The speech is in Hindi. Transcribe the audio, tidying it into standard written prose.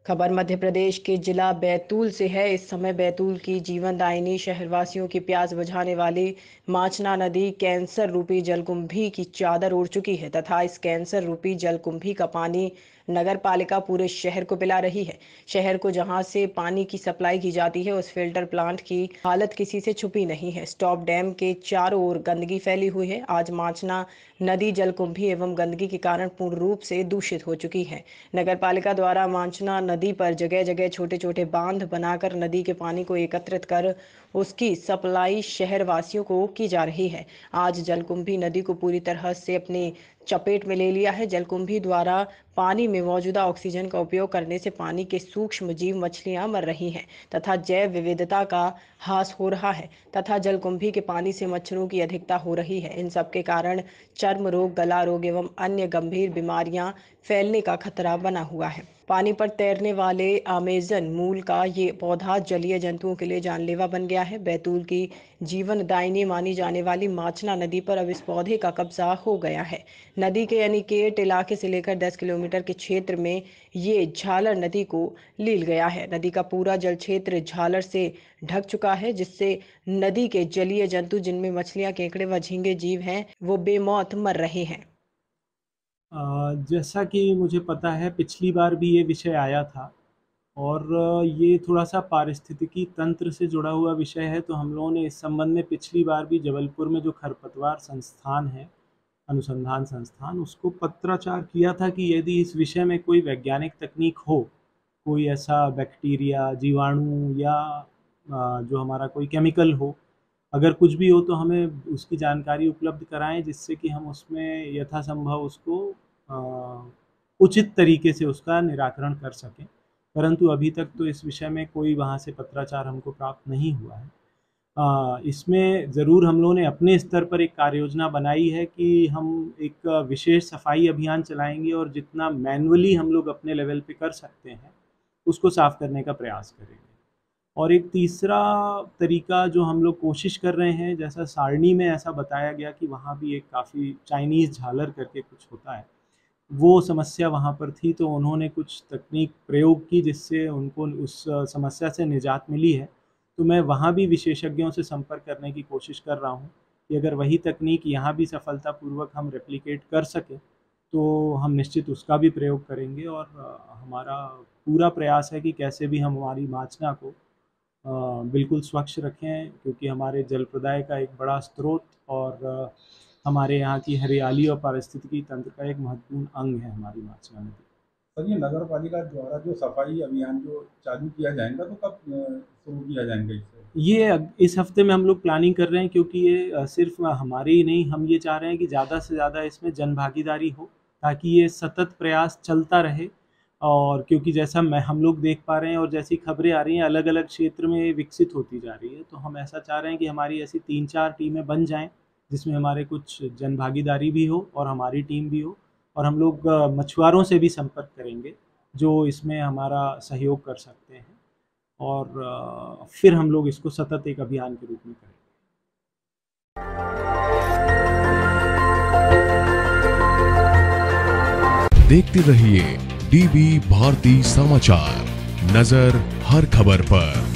खबर मध्य प्रदेश के जिला बैतूल से है। इस समय बैतूल की जीवनदायिनी शहरवासियों की प्यास बुझाने वाली माचना नदी कैंसर रूपी जलकुंभी की चादर ओढ़ चुकी है तथा इस कैंसर रूपी जलकुंभी का पानी नगर पालिका पूरे शहर को पिला रही है। शहर को जहां से पानी की सप्लाई की जाती है उस फिल्टर प्लांट की हालत किसी से छुपी नहीं है। स्टॉप डैम के चारों ओर गंदगी फैली हुई है। आज माचना नदी जलकुंभी एवं गंदगी के कारण पूर्ण रूप से दूषित हो चुकी है। नगर पालिका द्वारा माचना नदी पर जगह जगह छोटे छोटे बांध बनाकर नदी के पानी को एकत्रित कर उसकी सप्लाई शहर वासियों को की जा रही है। आज जलकुंभी नदी को पूरी तरह से अपनी चपेट में ले लिया है। जलकुंभी द्वारा पानी में मौजूदा ऑक्सीजन का उपयोग करने से पानी के सूक्ष्म जीव मछलियां मर रही हैं तथा जैव विविधता का ह्रास हो रहा है तथा जलकुंभी के पानी से मच्छरों की अधिकता हो रही है। इन सब के कारण चर्म रोग, गला रोग एवं अन्य गंभीर बीमारियां फैलने का खतरा बना हुआ है। पानी पर तैरने वाले अमेजन मूल का ये पौधा जलीय जंतुओं के लिए जानलेवा बन गया है। बैतूल की जीवनदायिनी मानी जाने वाली माचना नदी पर अब इस पौधे का कब्जा हो गया है। नदी के अनिकेत इलाके से लेकर 10 किलोमीटर के क्षेत्र में ये झालर नदी को लील गया है। नदी का पूरा जल क्षेत्र झालर से ढक चुका है जिससे नदी के जलीय जंतु जिनमें मछलियां, केकड़े व झींगे जीव हैं वो बेमौत मर रहे हैं। जैसा कि मुझे पता है पिछली बार भी ये विषय आया था और ये थोड़ा-सा पारिस्थितिकी तंत्र से जुड़ा हुआ विषय है, तो हम लोगों ने इस संबंध में पिछली बार भी जबलपुर में जो खरपतवार संस्थान है, अनुसंधान संस्थान, उसको पत्राचार किया था कि यदि इस विषय में कोई वैज्ञानिक तकनीक हो, कोई ऐसा बैक्टीरिया, जीवाणु या जो हमारा कोई केमिकल हो, अगर कुछ भी हो तो हमें उसकी जानकारी उपलब्ध कराएँ जिससे कि हम उसमें यथासंभव उसको उचित तरीके से उसका निराकरण कर सकें। परंतु अभी तक तो इस विषय में कोई वहाँ से पत्राचार हमको प्राप्त नहीं हुआ है। इसमें ज़रूर हम लोगों ने अपने स्तर पर एक कार्ययोजना बनाई है कि हम एक विशेष सफाई अभियान चलाएँगे और जितना मैनुअली हम लोग अपने लेवल पे कर सकते हैं, उसको साफ़ करने का प्रयास करेंगे। और एक तीसरा तरीका जो हम लोग कोशिश कर रहे हैं, जैसा सारणी में ऐसा बताया गया कि वहाँ भी एक काफ़ी चाइनीज़ झालर करके कुछ होता है, वो समस्या वहाँ पर थी तो उन्होंने कुछ तकनीक प्रयोग की जिससे उनको उस समस्या से निजात मिली है। तो मैं वहाँ भी विशेषज्ञों से संपर्क करने की कोशिश कर रहा हूँ कि अगर वही तकनीक यहाँ भी सफलतापूर्वक हम रेप्लिकेट कर सकें, तो हम निश्चित उसका भी प्रयोग करेंगे और हमारा पूरा प्रयास है कि कैसे भी हम हमारी माचना को बिल्कुल स्वच्छ रखें क्योंकि हमारे जल प्रदाय का एक बड़ा स्रोत और हमारे यहाँ की हरियाली और पारिस्थितिकी तंत्र का एक महत्वपूर्ण अंग है हमारी माचना नदी। सर, ये नगर पालिका द्वारा जो सफाई अभियान जो चालू किया जाएगा तो कब शुरू किया जाएगा इसे? ये इस हफ्ते में हम लोग प्लानिंग कर रहे हैं क्योंकि ये सिर्फ हमारे ही नहीं, हम ये चाह रहे हैं कि ज़्यादा से ज़्यादा इसमें जन भागीदारी हो ताकि ये सतत प्रयास चलता रहे। और क्योंकि जैसा मैं हम लोग देख पा रहे हैं और जैसी खबरें आ रही हैं अलग-अलग क्षेत्र में विकसित होती जा रही है, तो हम ऐसा चाह रहे हैं कि हमारी ऐसी 3-4 टीमें बन जाएँ, जिसमें हमारे कुछ जन भागीदारी भी हो और हमारी टीम भी हो और हम लोग मछुआरों से भी संपर्क करेंगे, जो इसमें हमारा सहयोग कर सकते हैं और फिर हम लोग इसको सतत एक अभियान के रूप में करेंगे। देखते रहिए डीवी भारती समाचार, नजर हर खबर पर।